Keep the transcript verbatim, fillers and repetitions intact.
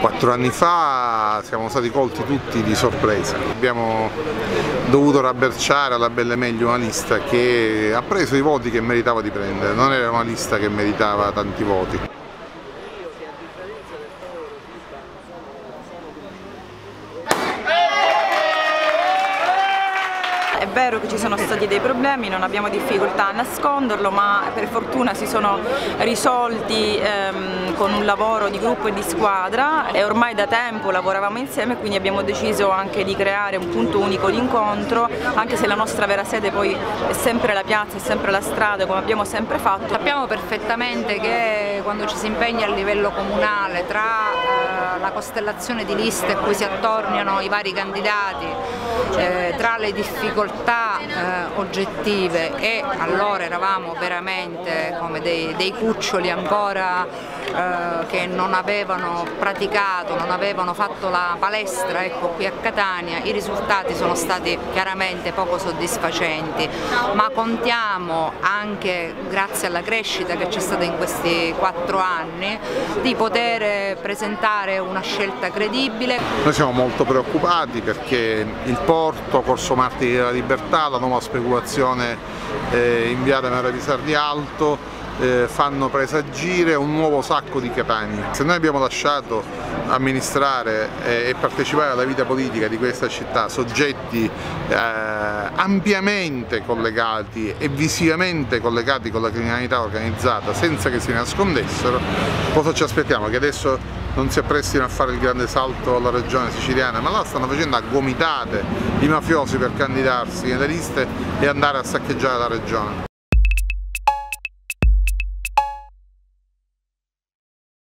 Quattro anni fa siamo stati colti tutti di sorpresa, abbiamo dovuto rabberciare alla belle e meglio una lista che ha preso i voti che meritava di prendere, non era una lista che meritava tanti voti. È vero che ci sono stati dei problemi, non abbiamo difficoltà a nasconderlo, ma per fortuna si sono risolti ehm, con un lavoro di gruppo e di squadra e ormai da tempo lavoravamo insieme, quindi abbiamo deciso anche di creare un punto unico di incontro, anche se la nostra vera sede poi è sempre la piazza, è sempre la strada, come abbiamo sempre fatto. Sappiamo perfettamente che quando ci si impegna a livello comunale tra eh, la costellazione di liste a cui si attorniano i vari candidati, eh, tra le difficoltà Eh, oggettive, e allora eravamo veramente come dei, dei cuccioli ancora eh, che non avevano praticato, non avevano fatto la palestra, ecco, qui a Catania. I risultati sono stati chiaramente poco soddisfacenti, ma contiamo anche, grazie alla crescita che c'è stata in questi quattro anni, di poter presentare una scelta credibile. Noi siamo molto preoccupati perché il porto, Corso Martiri della Libertà, la nuova speculazione eh, in via Maria di Sardi Alto eh, fanno presagire un nuovo sacco di Catania. Se noi abbiamo lasciato amministrare eh, e partecipare alla vita politica di questa città soggetti eh, ampiamente collegati e visivamente collegati con la criminalità organizzata senza che si nascondessero, cosa ci aspettiamo? Che adesso non si apprestino a fare il grande salto alla regione siciliana, ma là stanno facendo a gomitate i mafiosi per candidarsi nelle liste e andare a saccheggiare la regione.